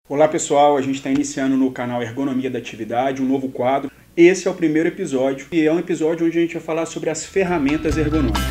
Olá pessoal, a gente está iniciando no canal Ergonomia da Atividade um novo quadro. Esse é o primeiro episódio e é um episódio onde a gente vai falar sobre as ferramentas ergonômicas.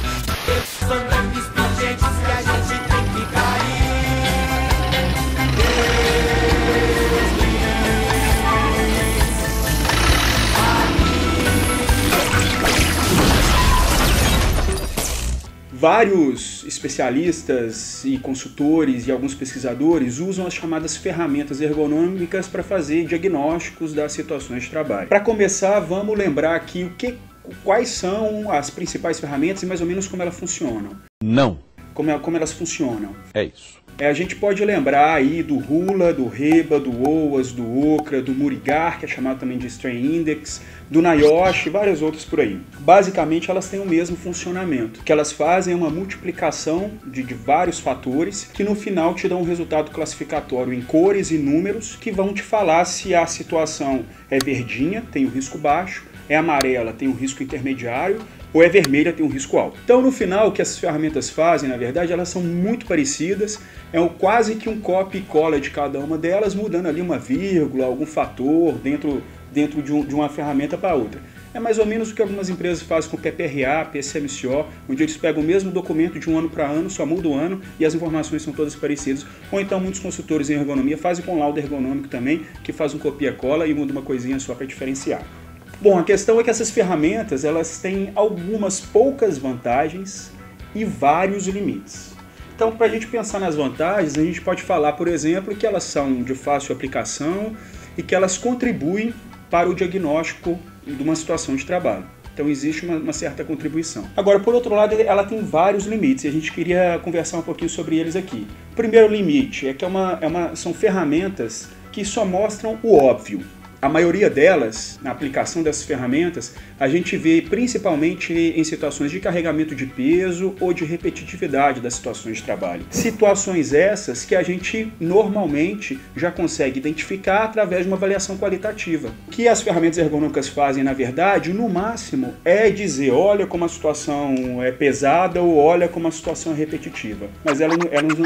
Vários especialistas e consultores e alguns pesquisadores usam as chamadas ferramentas ergonômicas para fazer diagnósticos das situações de trabalho. Para começar, vamos lembrar aqui quais são as principais ferramentas e mais ou menos como elas funcionam. Não. Como elas funcionam. É isso. A gente pode lembrar aí do Hula, do Reba, do OWASP, do Okra, do Murigar, que é chamado também de Strain Index, do NIOSH e várias outras por aí. Basicamente elas têm o mesmo funcionamento. O que elas fazem é uma multiplicação de vários fatores que no final te dão um resultado classificatório em cores e números que vão te falar se a situação é verdinha, tem o risco baixo, é amarela, tem o risco intermediário, ou é vermelha, tem um risco alto. Então, no final, o que essas ferramentas fazem, na verdade, elas são muito parecidas, é quase que um copia e cola de cada uma delas, mudando ali uma vírgula, algum fator dentro de uma ferramenta para outra. É mais ou menos o que algumas empresas fazem com PPRA, PCMCO, onde eles pegam o mesmo documento de um ano para ano, só muda o ano e as informações são todas parecidas. Ou então muitos consultores em ergonomia fazem com laudo ergonômico também, que faz um copia e cola e muda uma coisinha só para diferenciar. Bom, a questão é que essas ferramentas elas têm algumas poucas vantagens e vários limites. Então, para a gente pensar nas vantagens, a gente pode falar, por exemplo, que elas são de fácil aplicação e que elas contribuem para o diagnóstico de uma situação de trabalho. Então, existe uma certa contribuição. Agora, por outro lado, ela tem vários limites e a gente queria conversar um pouquinho sobre eles aqui. O primeiro limite é que são ferramentas que só mostram o óbvio. A maioria delas, na aplicação dessas ferramentas, a gente vê principalmente em situações de carregamento de peso ou de repetitividade das situações de trabalho. Situações essas que a gente normalmente já consegue identificar através de uma avaliação qualitativa. O que as ferramentas ergonômicas fazem, na verdade, no máximo, é dizer, olha como a situação é pesada ou olha como a situação é repetitiva. Mas elas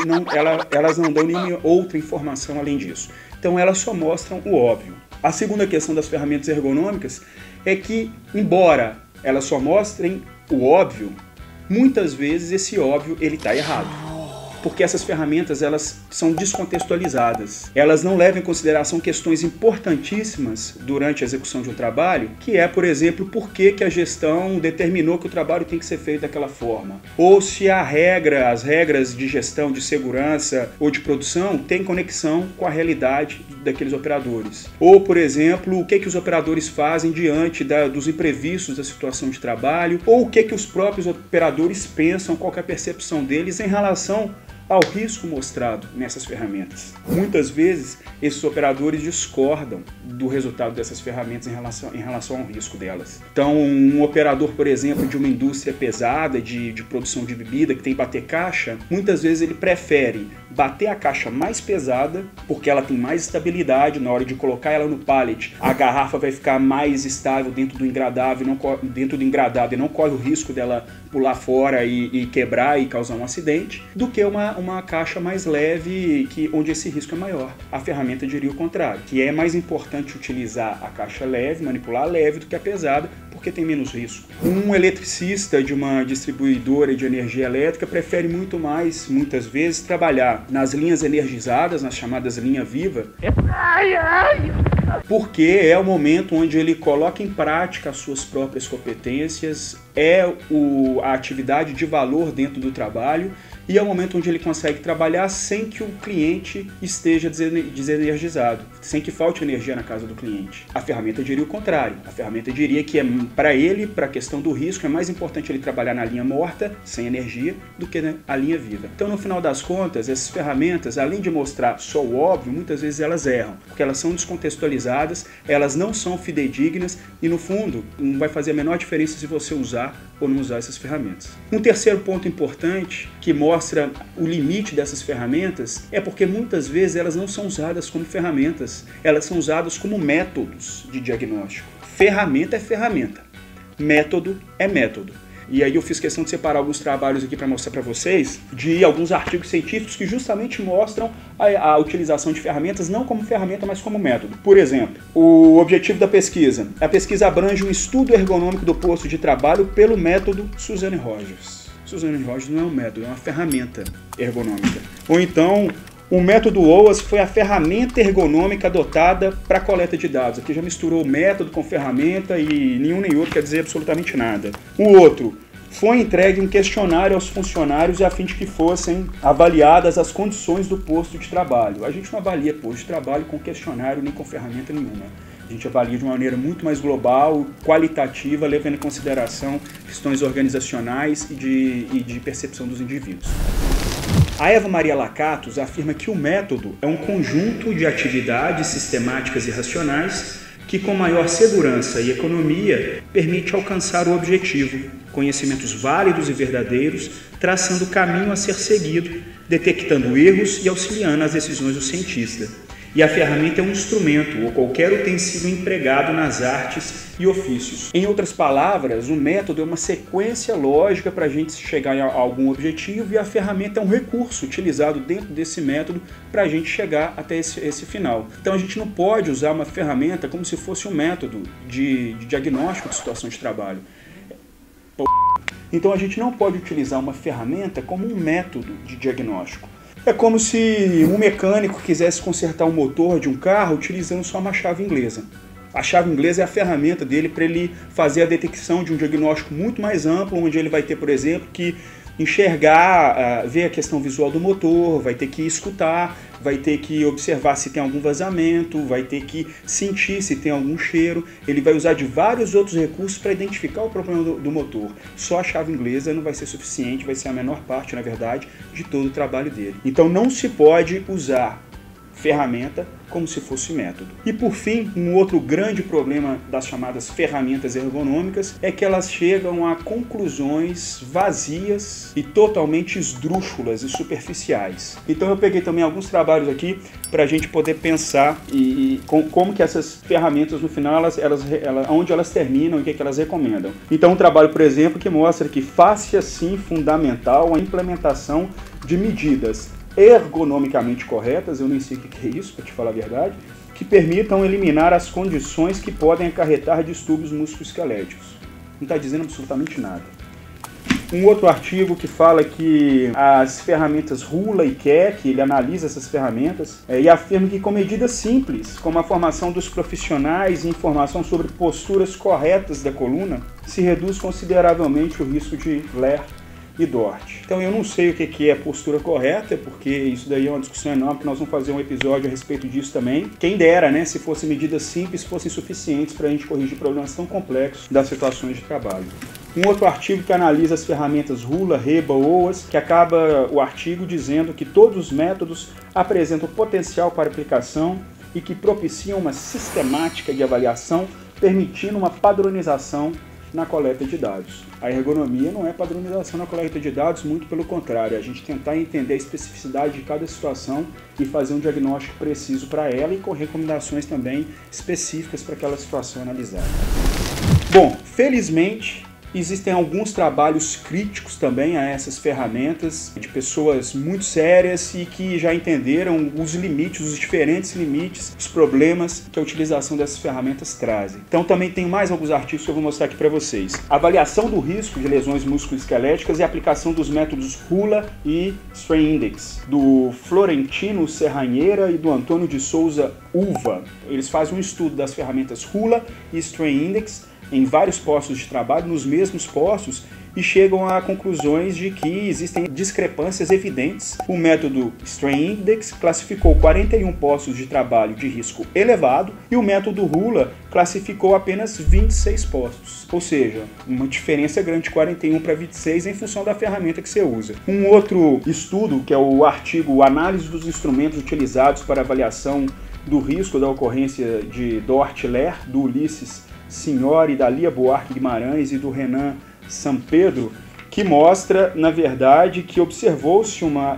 não dão nenhuma outra informação além disso. Então elas só mostram o óbvio. A segunda questão das ferramentas ergonômicas é que, embora elas só mostrem o óbvio, muitas vezes esse óbvio está errado. Porque essas ferramentas elas são descontextualizadas. Elas não levam em consideração questões importantíssimas durante a execução de um trabalho, que é, por exemplo, por que a gestão determinou que o trabalho tem que ser feito daquela forma. Ou se as regras de gestão, de segurança ou de produção têm conexão com a realidade daqueles operadores. Ou, por exemplo, o que os operadores fazem diante dos imprevistos da situação de trabalho, ou o que os próprios operadores pensam, qual é a percepção deles em relação ao risco mostrado nessas ferramentas. Muitas vezes, esses operadores discordam do resultado dessas ferramentas em relação ao risco delas. Então, um operador, por exemplo, de uma indústria pesada, de produção de bebida, que tem que bater caixa, muitas vezes ele prefere bater a caixa mais pesada, porque ela tem mais estabilidade na hora de colocar ela no pallet. A garrafa vai ficar mais estável dentro do engradado e não corre o risco dela pular fora e quebrar e causar um acidente, do que uma caixa mais leve, onde esse risco é maior. A ferramenta diria o contrário, que é mais importante utilizar a caixa leve, manipular leve, do que a pesada, porque tem menos risco. Um eletricista de uma distribuidora de energia elétrica prefere muitas vezes, trabalhar nas linhas energizadas, nas chamadas linha viva, porque é o momento onde ele coloca em prática as suas próprias competências, a atividade de valor dentro do trabalho e é o momento onde ele consegue trabalhar sem que o cliente esteja desenergizado, sem que falte energia na casa do cliente. A ferramenta diria o contrário. A ferramenta diria que para ele, para a questão do risco, é mais importante ele trabalhar na linha morta, sem energia, do que a linha viva. Então, no final das contas, essas ferramentas, além de mostrar só o óbvio, muitas vezes elas erram, porque elas são descontextualizadas, elas não são fidedignas e, no fundo, não vai fazer a menor diferença se você usar ou não usar essas ferramentas. Um terceiro ponto importante que mostra o limite dessas ferramentas é porque muitas vezes elas não são usadas como ferramentas, elas são usadas como métodos de diagnóstico. Ferramenta é ferramenta, método é método. e aí eu fiz questão de separar alguns trabalhos aqui para mostrar para vocês, de alguns artigos científicos que justamente mostram a utilização de ferramentas não como ferramenta, mas como método. Por exemplo, o objetivo da pesquisa. A pesquisa abrange um estudo ergonômico do posto de trabalho pelo método Suzanne Rogers. Suzanne Rogers não é um método, é uma ferramenta ergonômica. Ou então, o método OAS foi a ferramenta ergonômica adotada para a coleta de dados. Aqui já misturou método com ferramenta e nenhum nem outro quer dizer absolutamente nada. O outro, foi entregue um questionário aos funcionários a fim de que fossem avaliadas as condições do posto de trabalho. A gente não avalia posto de trabalho com questionário nem com ferramenta nenhuma. A gente avalia de uma maneira muito mais global, qualitativa, levando em consideração questões organizacionais e de percepção dos indivíduos. A Eva Maria Lacatos afirma que o método é um conjunto de atividades sistemáticas e racionais que, com maior segurança e economia, permite alcançar o objetivo, conhecimentos válidos e verdadeiros, traçando o caminho a ser seguido, detectando erros e auxiliando as decisões do cientista. E a ferramenta é um instrumento ou qualquer utensílio empregado nas artes e ofícios. Em outras palavras, o método é uma sequência lógica para a gente chegar a algum objetivo e a ferramenta é um recurso utilizado dentro desse método para a gente chegar até esse final. Então a gente não pode usar uma ferramenta como se fosse um método de diagnóstico de situação de trabalho. Então a gente não pode utilizar uma ferramenta como um método de diagnóstico. É como se um mecânico quisesse consertar um motor de um carro utilizando só uma chave inglesa. A chave inglesa é a ferramenta dele para ele fazer a detecção de um diagnóstico muito mais amplo, onde ele vai ter, por exemplo, que enxergar, ver a questão visual do motor, vai ter que escutar, vai ter que observar se tem algum vazamento, vai ter que sentir se tem algum cheiro. Ele vai usar de vários outros recursos para identificar o problema do motor. Só a chave inglesa não vai ser suficiente, vai ser a menor parte, na verdade, de todo o trabalho dele. Então não se pode usar ferramenta como se fosse método. E por fim, um outro grande problema das chamadas ferramentas ergonômicas é que elas chegam a conclusões vazias e totalmente esdrúxulas e superficiais. Então eu peguei também alguns trabalhos aqui para a gente poder pensar como que essas ferramentas no final, onde elas terminam e o que elas recomendam. Então um trabalho, por exemplo, que mostra que faz-se sim fundamental a implementação de medidas ergonomicamente corretas, eu nem sei o que é isso, para te falar a verdade, que permitam eliminar as condições que podem acarretar distúrbios musculoesqueléticos. Não está dizendo absolutamente nada. Um outro artigo que fala que as ferramentas Hula e Keck, ele analisa essas ferramentas e afirma que com medidas simples, como a formação dos profissionais e informação sobre posturas corretas da coluna, se reduz consideravelmente o risco de LER e DORT. Então eu não sei o que é a postura correta, porque isso daí é uma discussão enorme, que nós vamos fazer um episódio a respeito disso também. Quem dera, né, se fossem medidas simples, fossem suficientes para a gente corrigir problemas tão complexos das situações de trabalho. Um outro artigo que analisa as ferramentas Hula, Reba, OAS, que acaba o artigo dizendo que todos os métodos apresentam potencial para aplicação e que propiciam uma sistemática de avaliação, permitindo uma padronização na coleta de dados. A ergonomia não é padronização na coleta de dados, muito pelo contrário, é a gente tentar entender a especificidade de cada situação e fazer um diagnóstico preciso para ela e com recomendações também específicas para aquela situação analisada. Bom, felizmente existem alguns trabalhos críticos também a essas ferramentas, de pessoas muito sérias e que já entenderam os limites, os diferentes limites, os problemas que a utilização dessas ferramentas trazem. Então também tem mais alguns artigos que eu vou mostrar aqui para vocês. Avaliação do risco de lesões musculoesqueléticas e aplicação dos métodos Hula e Strain Index, do Florentino Serranheira e do Antônio de Souza Uva. Eles fazem um estudo das ferramentas Hula e Strain Index em vários postos de trabalho, nos mesmos postos, e chegam a conclusões de que existem discrepâncias evidentes. O método Strain Index classificou 41 postos de trabalho de risco elevado e o método Hula classificou apenas 26 postos. Ou seja, uma diferença grande de 41 para 26 em função da ferramenta que você usa. Um outro estudo, que é o artigo Análise dos instrumentos utilizados para avaliação do risco da ocorrência de DORT-LER, do Ulisses Signori, da Lia Buarque Guimarães e do Renan Sampedro, que mostra, na verdade, que observou-se uma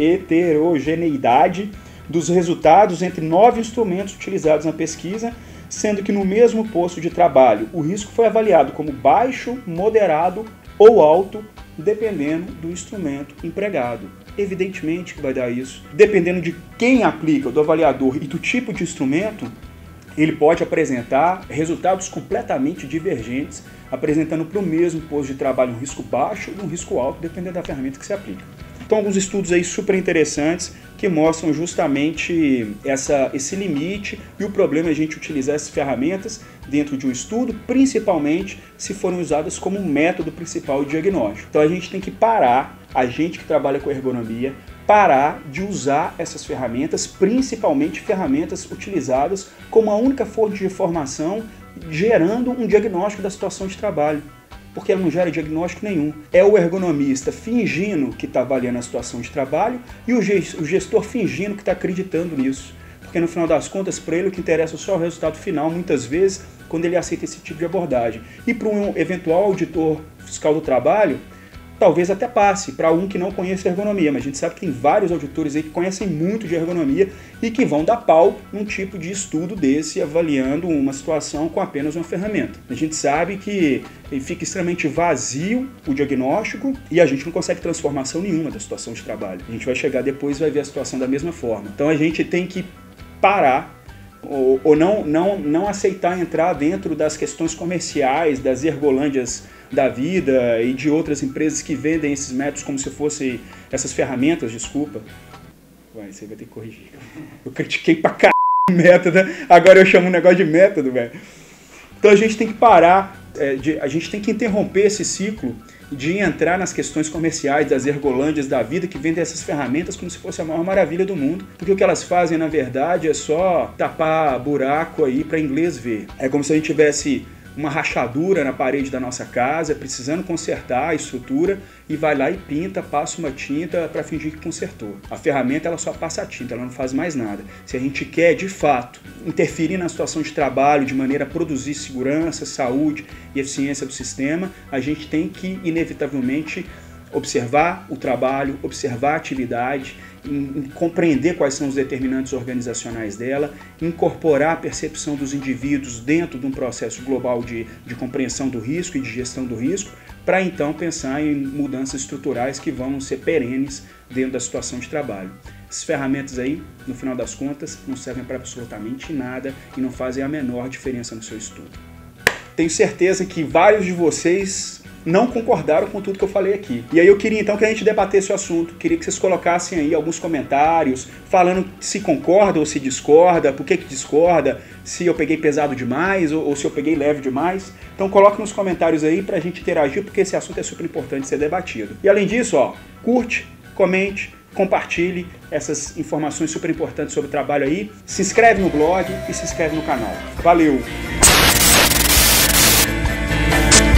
heterogeneidade dos resultados entre 9 instrumentos utilizados na pesquisa, sendo que no mesmo posto de trabalho o risco foi avaliado como baixo, moderado ou alto, dependendo do instrumento empregado. Evidentemente que vai dar isso. Dependendo de quem aplica, do avaliador e do tipo de instrumento, ele pode apresentar resultados completamente divergentes, apresentando para o mesmo posto de trabalho um risco baixo e um risco alto, dependendo da ferramenta que se aplica. Então, alguns estudos aí super interessantes que mostram justamente esse limite e o problema é a gente utilizar essas ferramentas dentro de um estudo, principalmente se forem usadas como um método principal de diagnóstico. Então, a gente tem que parar, a gente que trabalha com ergonomia, parar de usar essas ferramentas, principalmente ferramentas utilizadas como a única fonte de informação, gerando um diagnóstico da situação de trabalho. Porque ela não gera diagnóstico nenhum. É o ergonomista fingindo que está avaliando a situação de trabalho e o gestor fingindo que está acreditando nisso. Porque no final das contas, para ele o que interessa é só o resultado final, muitas vezes, quando ele aceita esse tipo de abordagem. E para um eventual auditor fiscal do trabalho, talvez até passe para um que não conhece ergonomia, mas a gente sabe que tem vários auditores aí que conhecem muito de ergonomia e que vão dar pau num tipo de estudo desse, avaliando uma situação com apenas uma ferramenta. A gente sabe que fica extremamente vazio o diagnóstico e a gente não consegue transformação nenhuma da situação de trabalho. A gente vai chegar depois e vai ver a situação da mesma forma. Então a gente tem que parar ou não aceitar entrar dentro das questões comerciais, das ergolândias da vida e de outras empresas que vendem esses métodos como se fossem essas ferramentas, desculpa. Ué, você vai ter que corrigir. Eu critiquei pra caralho o método, agora eu chamo um negócio de método, velho. Então a gente tem que parar, a gente tem que interromper esse ciclo de entrar nas questões comerciais das ergolândias da vida que vendem essas ferramentas como se fosse a maior maravilha do mundo, porque o que elas fazem na verdade é só tapar buraco aí para inglês ver. É como se a gente tivesse uma rachadura na parede da nossa casa, precisando consertar a estrutura e vai lá e pinta, passa uma tinta para fingir que consertou. A ferramenta ela só passa a tinta, ela não faz mais nada. Se a gente quer de fato interferir na situação de trabalho de maneira a produzir segurança, saúde e eficiência do sistema, a gente tem que inevitavelmente observar o trabalho, observar a atividade, em compreender quais são os determinantes organizacionais dela, incorporar a percepção dos indivíduos dentro de um processo global de compreensão do risco e de gestão do risco, para então pensar em mudanças estruturais que vão ser perenes dentro da situação de trabalho. Essas ferramentas aí, no final das contas, não servem para absolutamente nada e não fazem a menor diferença no seu estudo. Tenho certeza que vários de vocês não concordaram com tudo que eu falei aqui. E aí eu queria então que a gente debatesse o assunto, queria que vocês colocassem aí alguns comentários, falando se concorda ou se discorda, por que discorda, se eu peguei pesado demais ou se eu peguei leve demais. Então coloque nos comentários aí pra gente interagir, porque esse assunto é super importante ser debatido. E além disso, ó, curte, comente, compartilhe essas informações super importantes sobre o trabalho aí, se inscreve no blog e se inscreve no canal. Valeu!